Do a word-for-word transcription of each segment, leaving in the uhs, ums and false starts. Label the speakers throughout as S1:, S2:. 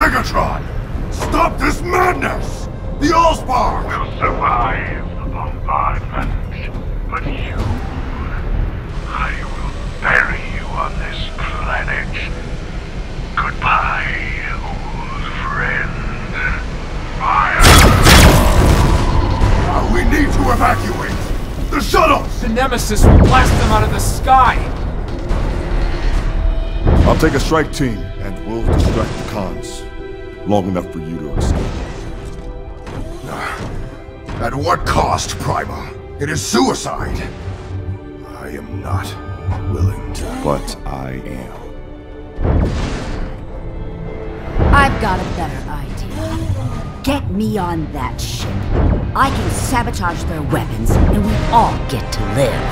S1: Megatron! Stop this madness! The Allspark
S2: will survive the bombardment, but you... I will bury you on this planet. Goodbye, old friend. Fire!
S1: Uh, we need to evacuate! The shuttles!
S3: The Nemesis will blast them out of the sky!
S4: I'll take a strike team, and we'll distract the cons. Long enough for you to escape.
S1: At what cost, Prima? It is suicide. I am not willing to.
S4: But I am.
S5: I've got a better idea. Get me on that ship. I can sabotage their weapons, and we all get to live.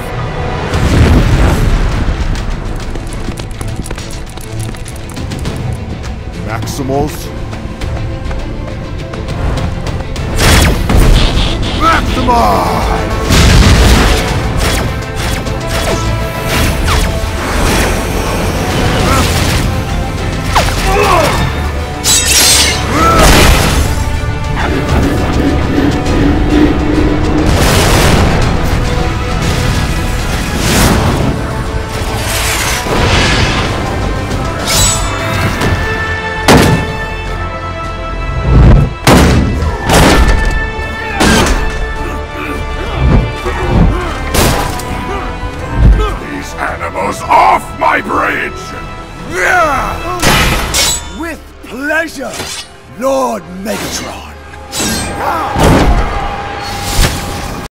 S4: Maximals?
S1: Maxima! Off my bridge!
S6: With pleasure, Lord Megatron.